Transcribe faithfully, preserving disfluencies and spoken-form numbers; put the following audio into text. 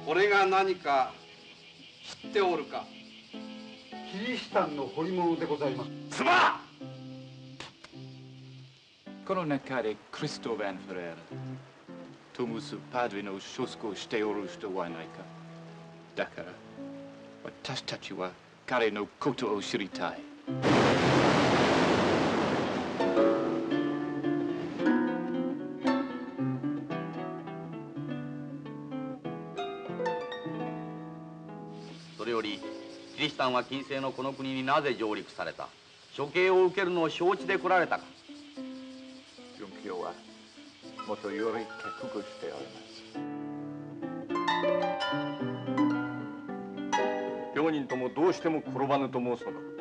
これが何か知っておるか。 キリシタンの彫り物でございます。 すまん。 この中でクリスト・ヴァン・フェレーラ、トムス・パドリのショスコをしておる人はないか。だから私たちは彼のことを知りたい。 それよりキリシタンは近世のこの国になぜ上陸された？処刑を受けるのを承知で来られたか？ 殉教はもとより覚悟しております。 両人ともどうしても転ばぬと申すのか。